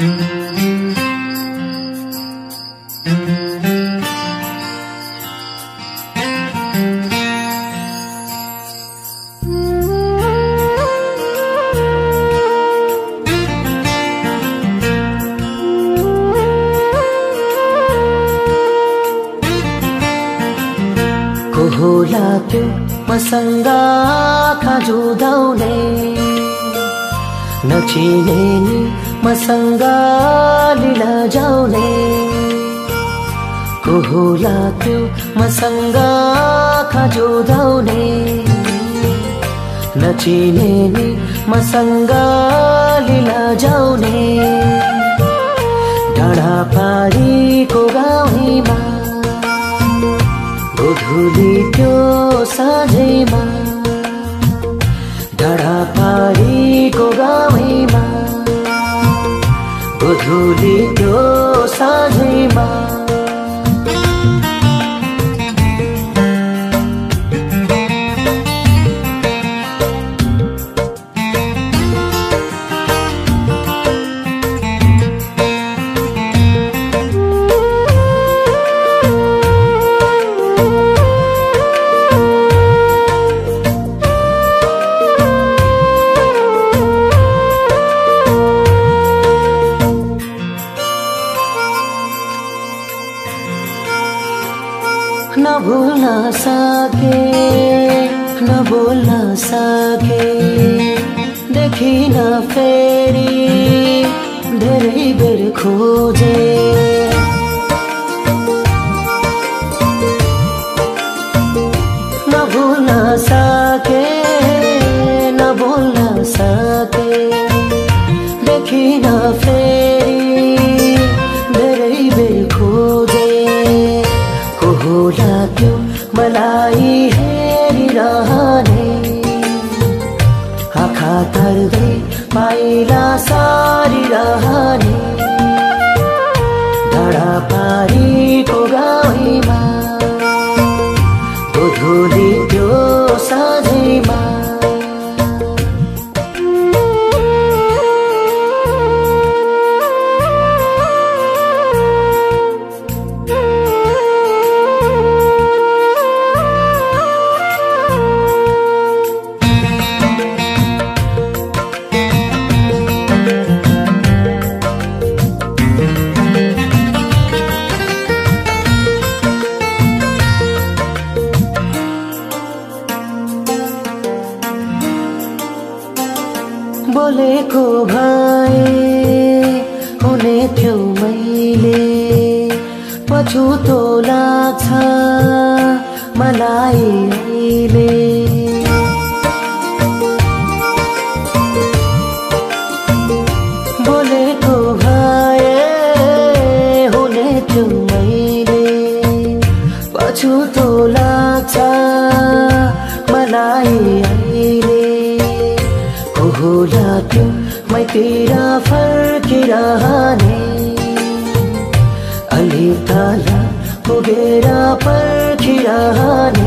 को होला त्यो मसँग आँखा जुदाउने, नचिने नि मसँग लीला जाउने। को होला त्यो मसँग आँखा जुदाउने, नचिने नि मसँग लीला जाउने। डाँडा पारीको गाउँमा गोधुली त्यो साँझैमा, डाँडा पारीको गाउँमा गोधुली त्यो साँझैमा। न भुल्न सके, न बोल्न सके, देखिन फेरि धेरै बेर खोजे। न भुल्न सके, न बोल्न सके, देखिन फेरि धेरै बेर खोजे। होला त्यो मलाई हेरिरहने, आँखा तर्दै पाइला सारिरहने। डाँडा पारीको गाउँमा गोधुली त्यो साँझैमा। बोलेको भए हुने थियो मैले, पछुतो लाग्छ मलाई अहिले। बोलेको भए हुने थियो मैले, पछुतो लाग्छ मलाई अहिले। होला त्यो मैतिर फर्किरहने, अलि तल पुगेर पर्खिरहने।